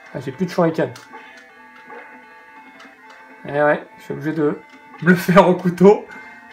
Ah, j'ai plus de shuriken. Eh ouais, je suis obligé de me le faire au couteau.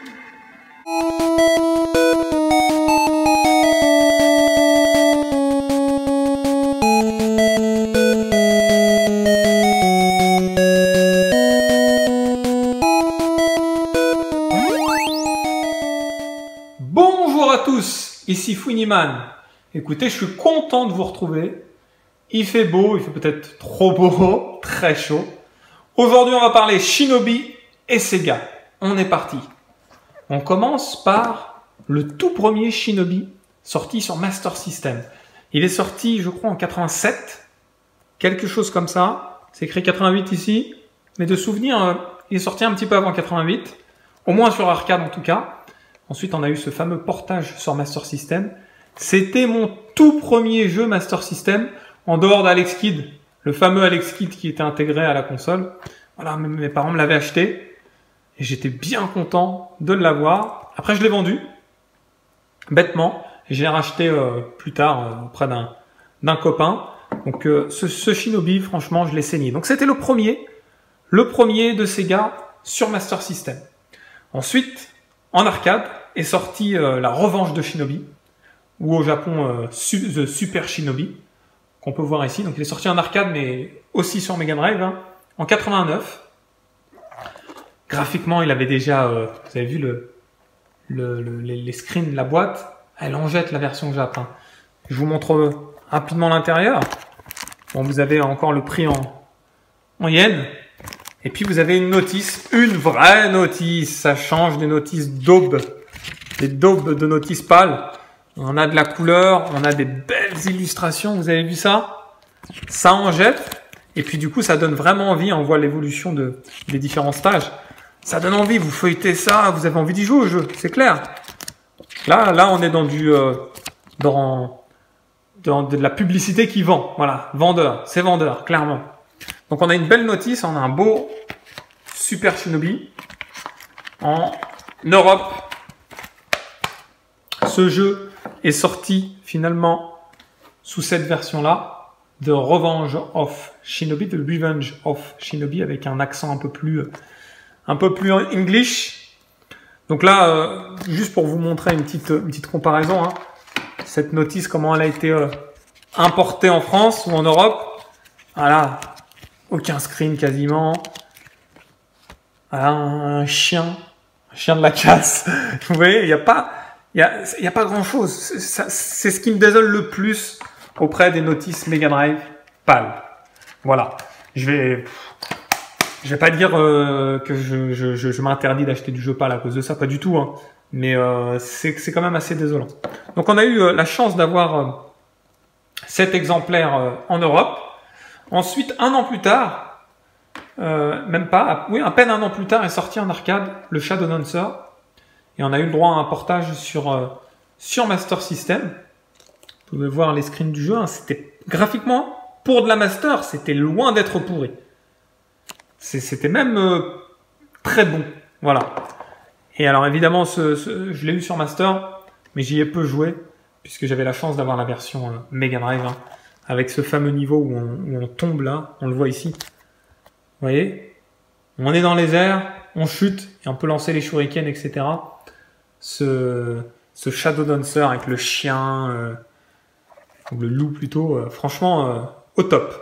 Bonjour à tous, ici Funiman. Écoutez, je suis content de vous retrouver. Il fait beau, il fait peut-être trop beau, très chaud. Aujourd'hui, on va parler Shinobi et Sega. On est parti. On commence par le tout premier Shinobi sorti sur Master System. Il est sorti, je crois, en 87. Quelque chose comme ça. C'est écrit 88 ici. Mais de souvenir, il est sorti un petit peu avant 88. Au moins sur arcade en tout cas. Ensuite, on a eu ce fameux portage sur Master System. C'était mon tout premier jeu Master System, en dehors d'Alex Kidd, le fameux Alex Kidd qui était intégré à la console. Voilà, mes parents me l'avaient acheté, et j'étais bien content de l'avoir. Après, je l'ai vendu, bêtement, et je l'ai racheté plus tard auprès d'un copain. Donc, ce Shinobi, franchement, je l'ai saigné. Donc, c'était le premier de Sega sur Master System. Ensuite, en arcade, est sorti la revanche de Shinobi, ou au Japon The Super Shinobi, qu'on peut voir ici. Donc il est sorti en arcade, mais aussi sur Mega Drive, hein, en 89. Graphiquement, il avait déjà, vous avez vu les screens de la boîte, elle en jette la version Jap. Hein. Je vous montre rapidement l'intérieur. Bon, vous avez encore le prix en yens. Et puis vous avez une notice, une vraie notice. Ça change des notices daube. Des daubes de notices pâles. On a de la couleur, on a des belles illustrations. Vous avez vu ça? Ça en jette. Et puis du coup, ça donne vraiment envie. On voit l'évolution des différents stages. Ça donne envie. Vous feuilletez ça, vous avez envie d'y jouer au jeu. C'est clair. Là, on est dans de la publicité qui vend. Voilà, vendeur. C'est vendeur, clairement. Donc on a une belle notice. On a un beau Super Shinobi en Europe. Ce jeu est sorti finalement sous cette version-là, The Revenge of Shinobi, The Revenge of Shinobi, avec un accent un peu plus English. Donc là, juste pour vous montrer une petite comparaison, hein, cette notice, comment elle a été importée en France ou en Europe. Voilà, aucun screen quasiment. Voilà, un chien de la casse. Vous voyez, il n'y a pas grand chose. C'est ce qui me désole le plus auprès des notices Mega Drive pâles. Voilà. Je vais pas dire que je m'interdis d'acheter du jeu pâle à cause de ça, pas du tout. Hein. Mais c'est quand même assez désolant. Donc on a eu la chance d'avoir cet exemplaire en Europe. Ensuite, un an plus tard, même pas, oui, à peine un an plus tard, est sorti en arcade le Shadow Dancer. Et on a eu le droit à un portage sur Master System. Vous pouvez voir les screens du jeu. Hein, c'était graphiquement, pour de la Master, c'était loin d'être pourri. C'était même très bon. Voilà. Et alors évidemment, je l'ai eu sur Master, mais j'y ai peu joué, puisque j'avais la chance d'avoir la version Mega Drive, hein, avec ce fameux niveau où on tombe là. On le voit ici. Vous voyez? On est dans les airs, on chute, et on peut lancer les shurikens, etc. Ce Shadow Dancer avec le chien, ou le loup plutôt, franchement, au top.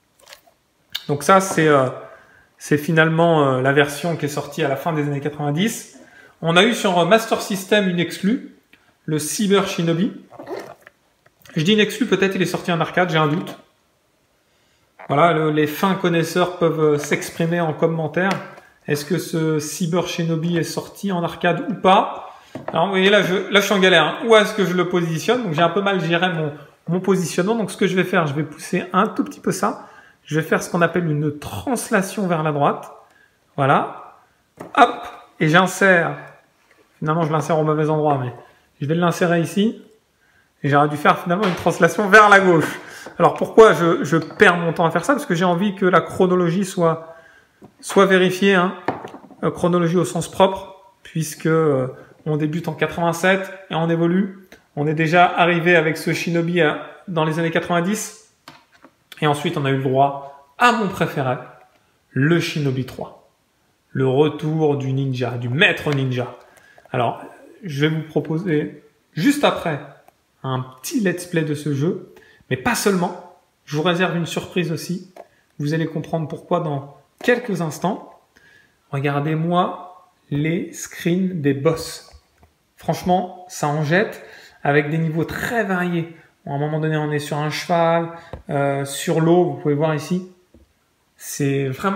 Donc ça, c'est finalement la version qui est sortie à la fin des années 90. On a eu sur Master System une exclue, le Cyber Shinobi. Je dis une exclue, peut-être il est sorti en arcade, j'ai un doute. Voilà, les fins connaisseurs peuvent s'exprimer en commentaire. Est-ce que ce Cyber Shinobi est sorti en arcade ou pas? Alors vous voyez là, je suis en galère. Hein. Où est-ce que je le positionne? Donc j'ai un peu mal géré mon positionnement. Donc ce que je vais faire, je vais pousser un tout petit peu ça. Je vais faire ce qu'on appelle une translation vers la droite. Voilà. Hop. Et j'insère. Finalement, je l'insère au mauvais endroit, mais je vais l'insérer ici. Et j'aurais dû faire finalement une translation vers la gauche. Alors pourquoi je perds mon temps à faire ça? Parce que j'ai envie que la chronologie soit vérifiée. Hein. Chronologie au sens propre. Puisque on débute en 87 et on évolue. On est déjà arrivé avec ce Shinobi dans les années 90. Et ensuite, on a eu le droit à mon préféré, le Shinobi 3. Le retour du ninja, du maître ninja. Alors, je vais vous proposer juste après un petit let's play de ce jeu, mais pas seulement. Je vous réserve une surprise aussi. Vous allez comprendre pourquoi dans quelques instants. Regardez-moi les screens des boss. Franchement, ça en jette avec des niveaux très variés. Bon, à un moment donné, on est sur un cheval, sur l'eau, vous pouvez voir ici. C'est vraiment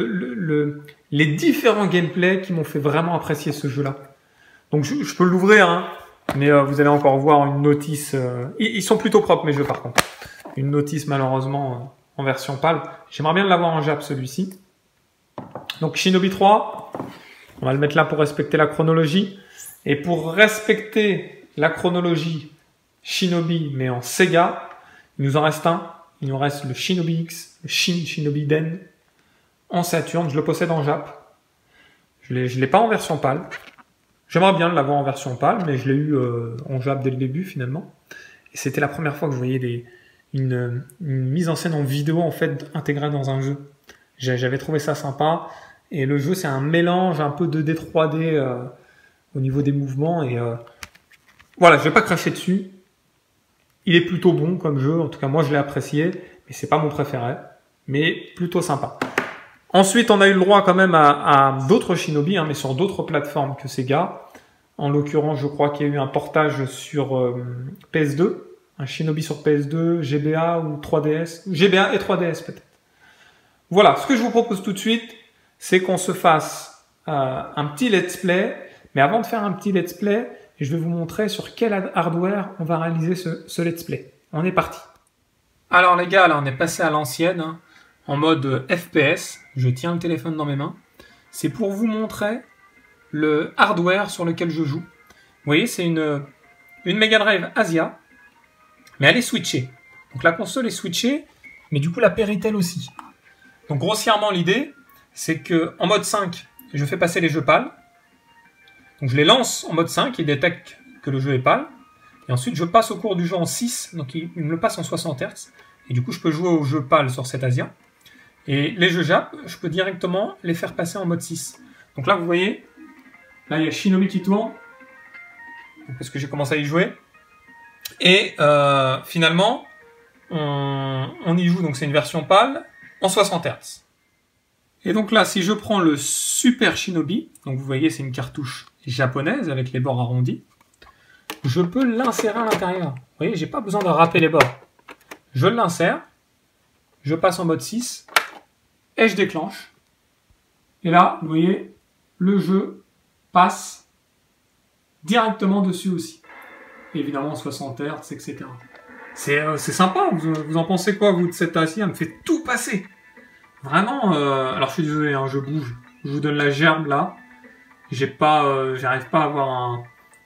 les différents gameplays qui m'ont fait vraiment apprécier ce jeu-là. Donc je peux l'ouvrir, hein, mais vous allez encore voir une notice. Ils sont plutôt propres mes jeux par contre. Une notice malheureusement en version PAL. J'aimerais bien l'avoir en Jap celui-ci. Donc Shinobi 3, on va le mettre là pour respecter la chronologie. Et pour respecter la chronologie Shinobi mais en Sega, il nous en reste un. Il nous reste le Shinobi X, le Shin Shinobi Den en Saturn. Je le possède en Jap. Je l'ai pas en version PAL. J'aimerais bien l'avoir en version PAL, mais je l'ai eu en Jap dès le début finalement. Et c'était la première fois que je voyais une mise en scène en vidéo en fait intégrée dans un jeu. J'avais trouvé ça sympa. Et le jeu c'est un mélange un peu 2D 3D au niveau des mouvements. Et voilà, je vais pas cracher dessus. Il est plutôt bon comme jeu, en tout cas moi je l'ai apprécié, mais c'est pas mon préféré, mais plutôt sympa. Ensuite on a eu le droit quand même à d'autres Shinobi, hein, mais sur d'autres plateformes que Sega. En l'occurrence je crois qu'il y a eu un portage sur PS2, un Shinobi sur PS2, GBA ou 3DS, GBA et 3DS peut-être. Voilà, ce que je vous propose tout de suite, c'est qu'on se fasse un petit let's play, mais avant de faire un petit let's play, je vais vous montrer sur quel hardware on va réaliser ce let's play. On est parti. Alors les gars, là on est passé à l'ancienne, hein, en mode FPS. Je tiens le téléphone dans mes mains. C'est pour vous montrer le hardware sur lequel je joue. Vous voyez, c'est une Mega Drive Asia, mais elle est switchée. Donc la console est switchée, mais du coup la Péritel aussi. Donc grossièrement l'idée, c'est que en mode 5, je fais passer les jeux PAL. Donc je les lance en mode 5, il détecte que le jeu est PAL. Et ensuite je passe au cours du jeu en 6, donc il me le passe en 60 Hz. Et du coup je peux jouer aux jeux PAL sur cet Asia. Et les jeux Jap, je peux directement les faire passer en mode 6. Donc là vous voyez, là il y a Shinobi qui tourne, parce que j'ai commencé à y jouer. Et finalement, on y joue, donc c'est une version PAL en 60 Hz. Et donc là, si je prends le Super Shinobi, donc vous voyez c'est une cartouche japonaise avec les bords arrondis, je peux l'insérer à l'intérieur. Vous voyez, j'ai pas besoin de râper les bords. Je l'insère, je passe en mode 6, et je déclenche. Et là, vous voyez, le jeu passe directement dessus aussi. Et évidemment 60 Hz, etc. C'est sympa, vous en pensez quoi vous de cette Asia? Elle me fait tout passer. Vraiment, alors je suis désolé, hein, je bouge. Je vous donne la gerbe là. J'arrive pas à avoir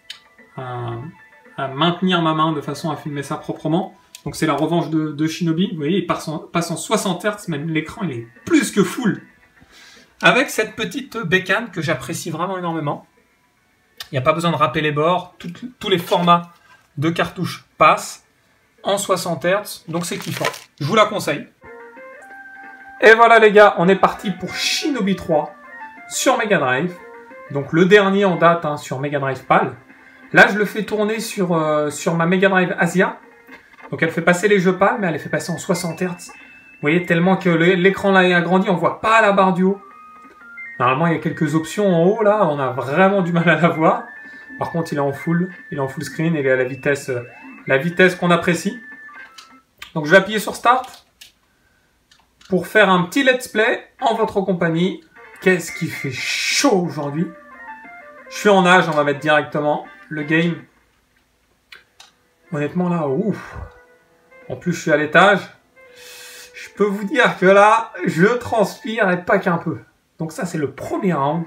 à maintenir ma main de façon à filmer ça proprement. Donc c'est la revanche de Shinobi. Vous voyez, il passe en 60 Hz, même l'écran il est plus que full. Avec cette petite bécane que j'apprécie vraiment énormément. Il n'y a pas besoin de râper les bords. Tous les formats de cartouches passent en 60 Hz. Donc c'est kiffant. Je vous la conseille. Et voilà les gars, on est parti pour Shinobi 3 sur Mega Drive. Donc le dernier en date hein, sur Mega Drive PAL. Là je le fais tourner sur ma Mega Drive Asia. Donc elle fait passer les jeux PAL, mais elle les fait passer en 60 Hz. Vous voyez, tellement que l'écran là est agrandi, on voit pas la barre du haut. Normalement il y a quelques options en haut là, on a vraiment du mal à la voir. Par contre il est en full screen et il est à la vitesse qu'on apprécie. Donc je vais appuyer sur Start pour faire un petit let's play en votre compagnie. Qu'est-ce qui fait chaud aujourd'hui? Je suis en nage, on va mettre directement le game. Honnêtement là, ouf. En plus je suis à l'étage. Je peux vous dire que là, je transpire et pas qu'un peu. Donc ça c'est le premier round.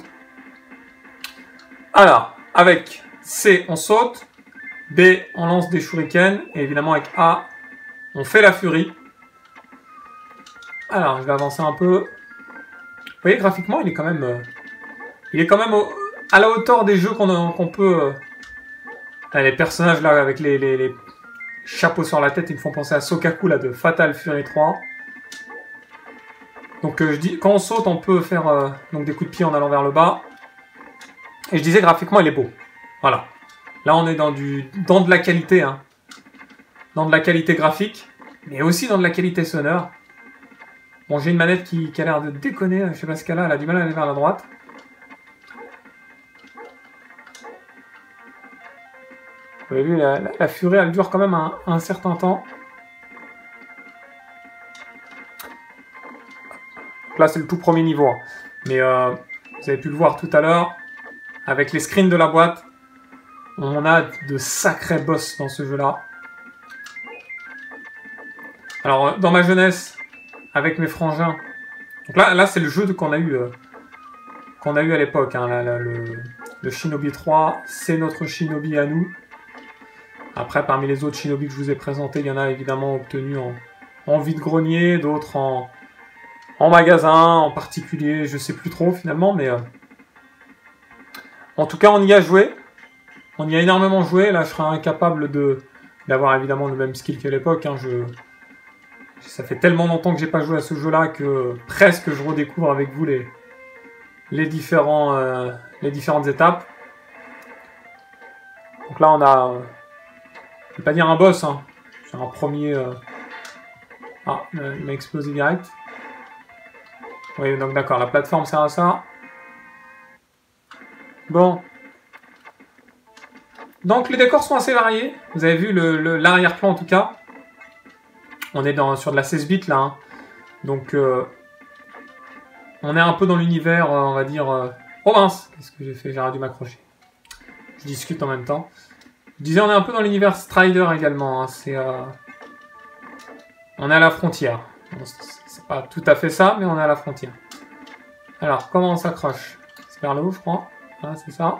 Alors, avec C on saute, B on lance des shurikens, et évidemment avec A on fait la furie. Alors, je vais avancer un peu. Vous voyez, graphiquement, il est quand même à la hauteur des jeux qu'on peut... les personnages là, avec les chapeaux sur la tête, ils me font penser à Sokaku là, de Fatal Fury 3. Donc je dis, quand on saute, on peut faire donc des coups de pied en allant vers le bas. Et je disais, graphiquement, il est beau. Voilà. Là, on est dans de la qualité, hein. Dans de la qualité graphique, mais aussi dans de la qualité sonore. Bon, j'ai une manette qui a l'air de déconner. Je sais pas ce qu'elle a. Elle a du mal à aller vers la droite. Vous avez vu, la furie, elle dure quand même un certain temps. Là, c'est le tout premier niveau. Hein. Mais vous avez pu le voir tout à l'heure. Avec les screens de la boîte, on a de sacrés boss dans ce jeu-là. Alors, dans ma jeunesse, avec mes frangins... Donc là c'est le jeu qu'on a eu à l'époque. Hein, le Shinobi 3, c'est notre Shinobi à nous. Après, parmi les autres Shinobi que je vous ai présentés, il y en a évidemment obtenus en vide-grenier, d'autres en magasin, en particulier, je sais plus trop finalement, mais... En tout cas, on y a joué. On y a énormément joué. Là, je serais incapable d'avoir évidemment le même skill qu'à l'époque. Hein. Ça fait tellement longtemps que j'ai pas joué à ce jeu-là que presque je redécouvre avec vous les différentes étapes. Donc là, on a... je vais pas dire un boss. Hein. C'est un premier... Ah, il m'a explosé direct. Oui, donc d'accord. La plateforme sert à ça. Bon. Donc les décors sont assez variés. Vous avez vu l'arrière-plan en tout cas. On est sur de la 16 bits là. Hein. Donc on est un peu dans l'univers, on va dire... Oh mince! Qu'est-ce que j'ai fait? J'ai dû m'accrocher. Je discute en même temps. Je disais on est un peu dans l'univers Strider également. Hein. On est à la frontière. Bon, c'est pas tout à fait ça, mais on est à la frontière. Alors, comment on s'accroche? C'est vers le haut, je crois. Voilà, c'est ça.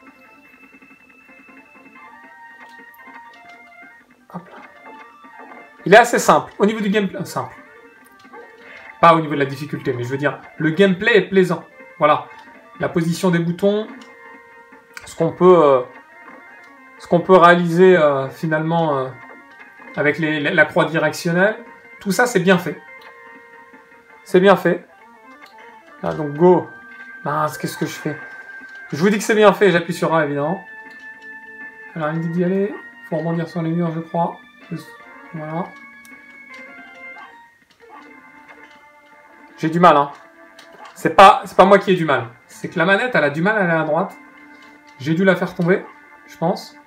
Hop là. Il est assez simple. Au niveau du gameplay, simple. Pas au niveau de la difficulté, mais je veux dire, le gameplay est plaisant. Voilà. La position des boutons, ce qu'on peut réaliser finalement avec la croix directionnelle, tout ça c'est bien fait. C'est bien fait. Ah, donc go. Mince, qu'est-ce que je fais? Je vous dis que c'est bien fait, j'appuie sur A évidemment. Alors il me dit d'y aller, il faut rebondir sur les murs je crois. Voilà. J'ai du mal hein. C'est pas moi qui ai du mal. C'est que la manette elle a du mal à aller à droite. J'ai dû la faire tomber, je pense.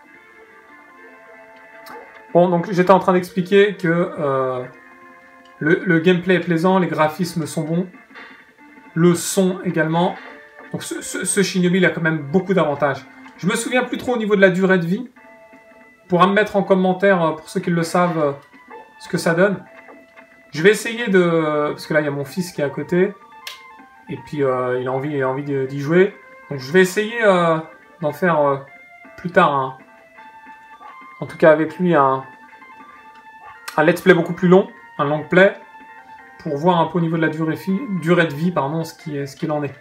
Bon donc j'étais en train d'expliquer que le gameplay est plaisant, les graphismes sont bons. Le son également. Donc ce Shinobi il a quand même beaucoup d'avantages. Je me souviens plus trop au niveau de la durée de vie. Pour me mettre en commentaire, pour ceux qui le savent, ce que ça donne. Je vais essayer de... Parce que là il y a mon fils qui est à côté. Et puis il a envie d'y jouer. Donc je vais essayer d'en faire plus tard. Hein. En tout cas avec lui un let's play beaucoup plus long. Un long play. Pour voir un peu au niveau de la durée de vie, pardon, ce qu'il en est.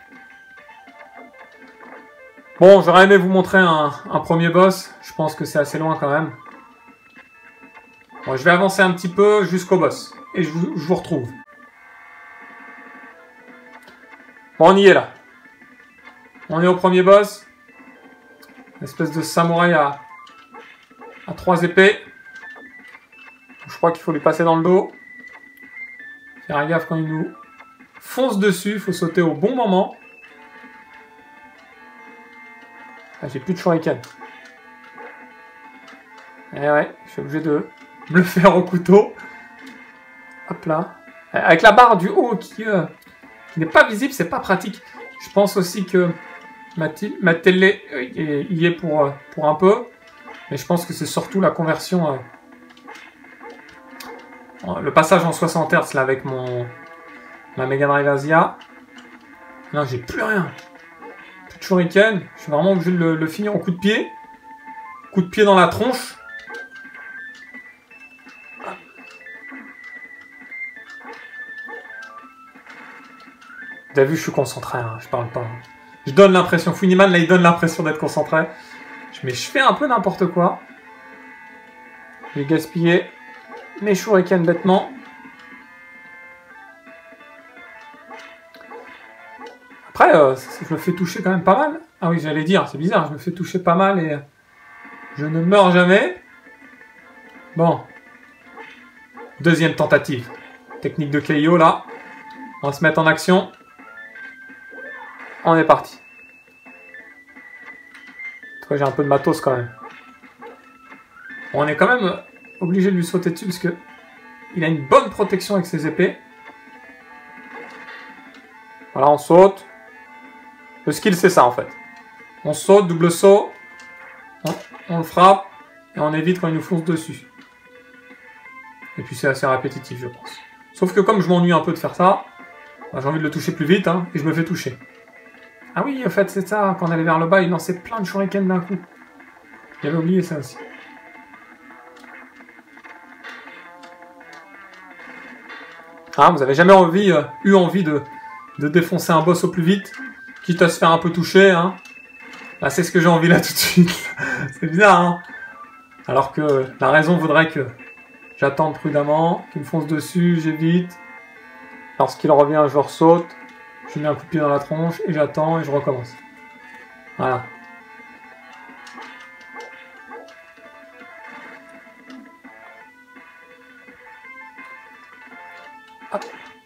Bon, j'aurais aimé vous montrer un premier boss. Je pense que c'est assez loin quand même. Bon, je vais avancer un petit peu jusqu'au boss. Et je vous retrouve. Bon, on y est là. On est au premier boss. Une espèce de samouraï à 3 épées. Je crois qu'il faut lui passer dans le dos. Faire gaffe quand il nous fonce dessus. Il faut sauter au bon moment. Ah, j'ai plus de shuriken. Eh ouais, je suis obligé de me le faire au couteau. Hop là. Avec la barre du haut qui n'est pas visible, c'est pas pratique. Je pense aussi que ma télé y est pour un peu. Mais je pense que c'est surtout la conversion... le passage en 60 Hz là avec ma Mega Drive Asia. Non, j'ai plus rien. Plus de shuriken. Je suis vraiment obligé de le finir au coup de pied. Coup de pied dans la tronche. Vous avez vu, je suis concentré, hein, je parle pas. Je donne l'impression, Funiman là il donne l'impression d'être concentré. Mais je fais un peu n'importe quoi. J'ai gaspillé mes shurikens bêtement. Après, je me fais toucher quand même pas mal. Ah oui, j'allais dire, c'est bizarre, je me fais toucher pas mal et je ne meurs jamais. Bon. Deuxième tentative. Technique de KO, là. On va se mettre en action. On est parti. J'ai un peu de matos quand même. Bon, on est quand même obligé de lui sauter dessus parce que il a une bonne protection avec ses épées. Voilà, on saute. Le skill, c'est ça en fait. On saute, double saut. On le frappe. Et on évite quand il nous fonce dessus. Et puis c'est assez répétitif, je pense. Sauf que comme je m'ennuie un peu de faire ça, bah, j'ai envie de le toucher plus vite, hein, et je me fais toucher. Ah oui, en fait, c'est ça, quand on allait vers le bas, il lançait plein de shurikens d'un coup. J'avais oublié ça aussi. Ah, vous avez jamais eu envie de défoncer un boss au plus vite, quitte à se faire un peu toucher, hein. Bah, c'est ce que j'ai envie là tout de suite. C'est bizarre, hein. Alors que la raison voudrait que j'attende prudemment, qu'il me fonce dessus, j'évite. Lorsqu'il revient, je saute. Je mets un coup de pied dans la tronche et j'attends et je recommence. Voilà. Hop.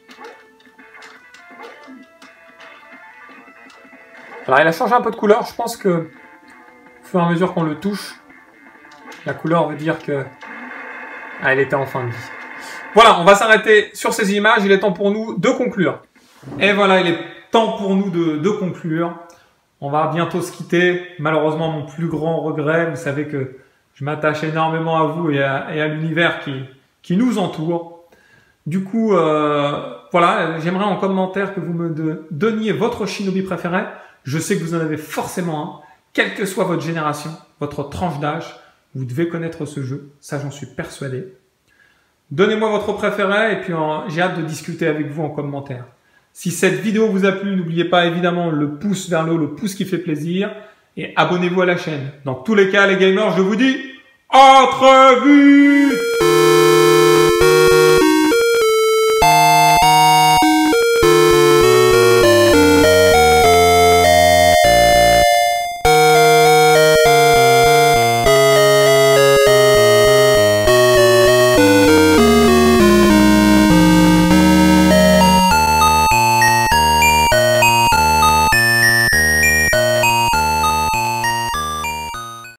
Alors il a changé un peu de couleur. Je pense que au fur et à mesure qu'on le touche, la couleur veut dire que elle était en fin de vie. Voilà, on va s'arrêter sur ces images. Il est temps pour nous de conclure. Et voilà, il est temps pour nous de conclure. On va bientôt se quitter. Malheureusement, mon plus grand regret, vous savez que je m'attache énormément à vous et à l'univers qui nous entoure. Du coup, voilà, j'aimerais en commentaire que vous me donniez votre shinobi préféré. Je sais que vous en avez forcément un. Quelle que soit votre génération, votre tranche d'âge, vous devez connaître ce jeu. Ça, j'en suis persuadé. Donnez-moi votre préféré et puis j'ai hâte de discuter avec vous en commentaire. Si cette vidéo vous a plu, n'oubliez pas évidemment le pouce vers le haut, le pouce qui fait plaisir. Et abonnez-vous à la chaîne. Dans tous les cas, les gamers, je vous dis à très vite!